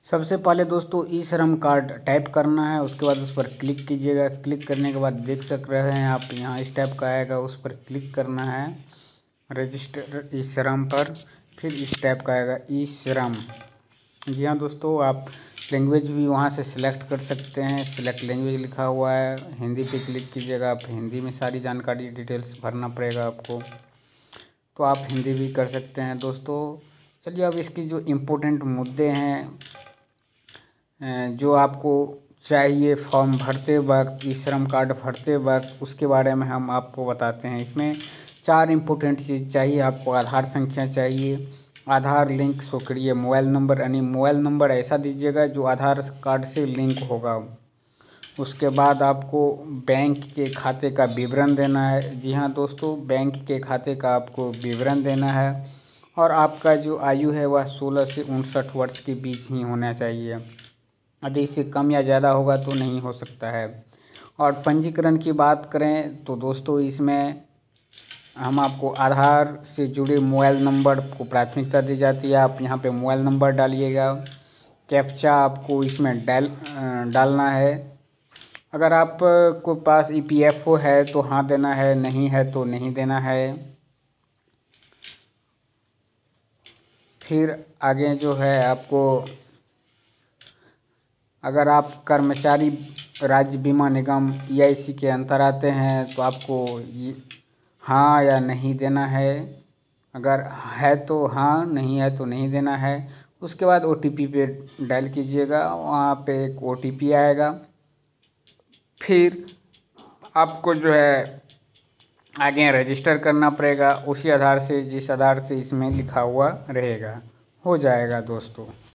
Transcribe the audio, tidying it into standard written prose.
सबसे पहले दोस्तों ई श्रम कार्ड टाइप करना है, उसके बाद उस पर क्लिक कीजिएगा। क्लिक करने के बाद देख सक रहे हैं आप यहाँ इस टाइप का आएगा, उस पर क्लिक करना है रजिस्टर ई श्रम पर। फिर इस टाइप का आएगा ई श्रम। जी हाँ दोस्तों, आप लैंग्वेज भी वहाँ से सिलेक्ट कर सकते हैं। सिलेक्ट लैंग्वेज लिखा हुआ है, हिंदी पे क्लिक कीजिएगा। आप हिंदी में सारी जानकारी डिटेल्स भरना पड़ेगा आपको, तो आप हिंदी भी कर सकते हैं दोस्तों। चलिए अब इसकी जो इम्पोर्टेंट मुद्दे हैं जो आपको चाहिए फॉर्म भरते वक्त, ई श्रम कार्ड भरते वक्त, उसके बारे में हम आपको बताते हैं। इसमें 4 इम्पोर्टेंट चीज़ चाहिए आपको। आधार संख्या चाहिए, आधार लिंक सक्रिय मोबाइल नंबर, यानी मोबाइल नंबर ऐसा दीजिएगा जो आधार कार्ड से लिंक होगा। उसके बाद आपको बैंक के खाते का विवरण देना है। जी हाँ दोस्तों, बैंक के खाते का आपको विवरण देना है। और आपका जो आयु है वह 16 से 59 वर्ष के बीच ही होना चाहिए। यदि इससे कम या ज़्यादा होगा तो नहीं हो सकता है। और पंजीकरण की बात करें तो दोस्तों इसमें हम आपको आधार से जुड़े मोबाइल नंबर को प्राथमिकता दी जाती है। आप यहाँ पे मोबाइल नंबर डालिएगा। कैप्चा आपको इसमें डालना है। अगर आप को पास EPFO है तो हाँ देना है, नहीं है तो नहीं देना है। फिर आगे जो है आपको, अगर आप कर्मचारी राज्य बीमा निगम EIC के अंतर आते हैं तो आपको हाँ या नहीं देना है। अगर है तो हाँ, नहीं है तो नहीं देना है। उसके बाद OTP पे डायल कीजिएगा, वहाँ पे एक OTP आएगा। फिर आपको जो है आगे रजिस्टर करना पड़ेगा उसी आधार से जिस आधार से इसमें लिखा हुआ रहेगा। हो जाएगा दोस्तों।